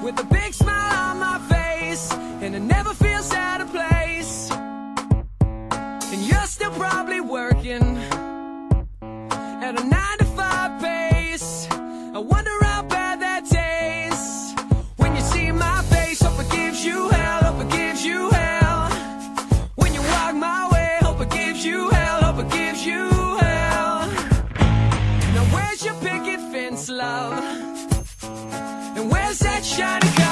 with a big smile on my face, and it never feels out of place. And you're still probably working at a 9-to-5 pace. I wonder how bad that tastes when you see my face. Hope it gives you hell, hope it gives you hell. When you walk my way, hope it gives you hell, hope it gives you hell. Now where's your picket fence, love? And where's that shiny car?